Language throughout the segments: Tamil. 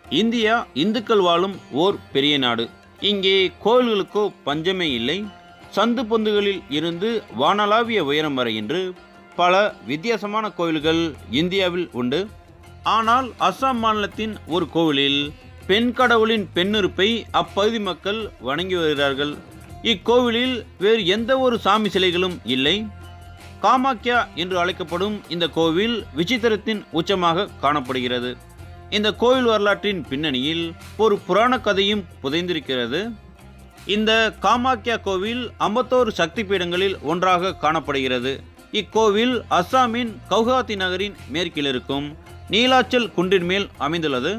இந்தியா இந்துக்கள் வாழும் ஓர் பெரிய நாடு. இங்கே கோவில்களுக்கோ பஞ்சமே இல்லை. சந்து பொந்துகளில் இருந்து வானளாவிய உயரம் வரை என்று பல வித்தியாசமான கோவில்கள் இந்தியாவில் உண்டு. ஆனால் அஸ்ஸாம் மாநிலத்தின் ஒரு கோவிலில் பெண் கடவுளின் பெண்ணிருப்பை அப்பகுதி மக்கள் வணங்கி வருகிறார்கள். இக்கோவிலில் வேறு எந்த ஒரு சாமி சிலைகளும் இல்லை. காமாக்யா என்று அழைக்கப்படும் இந்த கோவில் விசித்திரத்தின் உச்சமாக காணப்படுகிறது. இந்த கோவில் வரலாற்றின் பின்னணியில் ஒரு புராண கதையும் புதைந்திருக்கிறது. இந்த காமாக்யா கோவில் 51 சக்தி பீடங்களில் ஒன்றாக காணப்படுகிறது. இக்கோவில் அஸ்ஸாமின் கவுஹாத்தி நகரின் மேற்கில் இருக்கும் நீலாச்சல் குன்றின் மேல் அமைந்துள்ளது.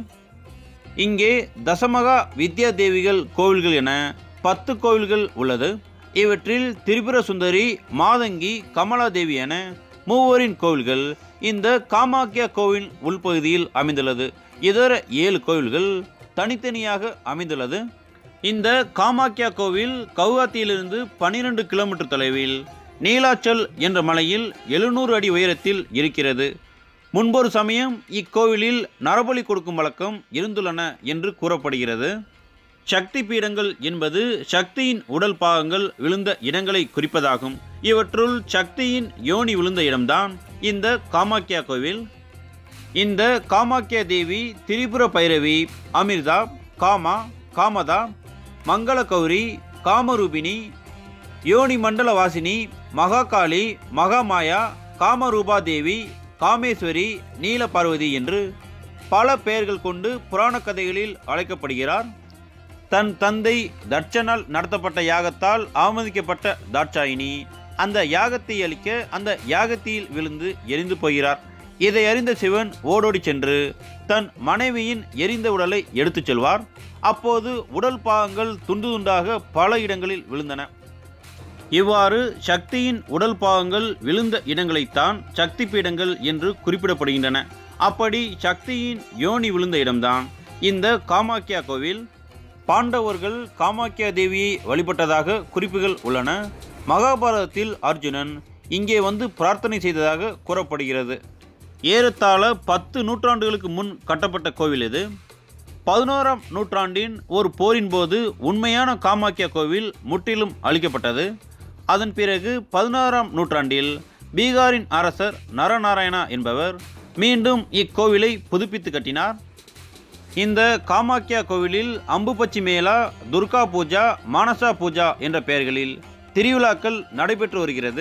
இங்கே தசமகா வித்யா தேவிகள் கோவில்கள் என 10 கோவில்கள் உள்ளது. இவற்றில் திரிபுர சுந்தரி, மாதங்கி, கமலாதேவி என மூவரின் கோவில்கள் இந்த காமாக்யா கோவில் உள்பகுதியில் அமைந்துள்ளது. இதர 7 கோவில்கள் தனித்தனியாக அமைந்துள்ளது. இந்த காமாக்யா கோவில் கவுஹாத்தியிலிருந்து 12 கிலோமீட்டர் தொலைவில் நீலாச்சல் என்ற மலையில் 700 அடி உயரத்தில் இருக்கிறது. முன்பொரு சமயம் இக்கோவிலில் நரபலி கொடுக்கும் வழக்கம் இருந்துள்ளன என்று கூறப்படுகிறது. சக்தி பீடங்கள் என்பது சக்தியின் உடல் பாகங்கள் விழுந்த இடங்களை குறிப்பதாகும். இவற்றுள் சக்தியின் யோனி விழுந்த இடம்தான் இந்த காமாக்யா கோவில். இந்த காமாக்யா தேவி திரிபுர பைரவி, அமிர்தா, காமா, காமதா, மங்கள கௌரி, காமரூபிணி, யோனி மண்டல வாசினி, மகாகாளி, மகாமாயா, காமரூபா தேவி, காமேஸ்வரி, நீல பார்வதி என்று பல பெயர்கள் கொண்டு புராண கதைகளில் அழைக்கப்படுகிறார். தன் தந்தை தட்சனால் நடத்தப்பட்ட யாகத்தால் அவமதிக்கப்பட்ட தாட்சாயினி அந்த யாகத்தை அளிக்க அந்த யாகத்தில் விழுந்து எரிந்து போகிறார். இதை அறிந்த சிவன் ஓடோடி சென்று தன் மனைவியின் எரிந்த உடலை எடுத்துச் செல்வார். அப்போது உடல் பாகங்கள் துண்டு துண்டாக பல இடங்களில் விழுந்தன. இவ்வாறு சக்தியின் உடல் பாகங்கள் விழுந்த இடங்களைத்தான் சக்தி பீடங்கள் என்று குறிப்பிடப்படுகின்றன. அப்படி சக்தியின் யோனி விழுந்த இடம்தான் இந்த காமாக்யா கோவில். பாண்டவர்கள் காமாக்யா தேவியை வழிபட்டதாக குறிப்புகள் உள்ளன. மகாபாரதத்தில் அர்ஜுனன் இங்கே வந்து பிரார்த்தனை செய்ததாக கூறப்படுகிறது. ஏறத்தாழ 10 நூற்றாண்டுகளுக்கு முன் கட்டப்பட்ட கோவில் இது. 11ஆம் நூற்றாண்டின் ஒரு போரின் போது உண்மையான காமாக்யா கோவில் முற்றிலும் அழிக்கப்பட்டது. அதன் பிறகு 16ஆம் நூற்றாண்டில் பீகாரின் அரசர் நரநாராயணா என்பவர் மீண்டும் இக்கோவிலை புதுப்பித்து கட்டினார். இந்த காமாக்யா கோவிலில் அம்புபச்சி மேளா, துர்கா பூஜா, மானசா பூஜா என்ற பெயர்களில் திருவிழாக்கள் நடைபெற்று வருகிறது.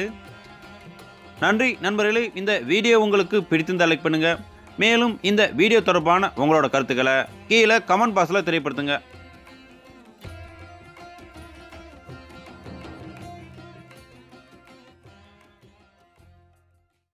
நன்றி நண்பர்களே. இந்த வீடியோ உங்களுக்கு பிடித்திருந்தால் லைக் பண்ணுங்கள். மேலும் இந்த வீடியோ தொடர்பான உங்களோட கருத்துக்களை கீழே கமெண்ட் பாக்ஸில் தெரியப்படுத்துங்க.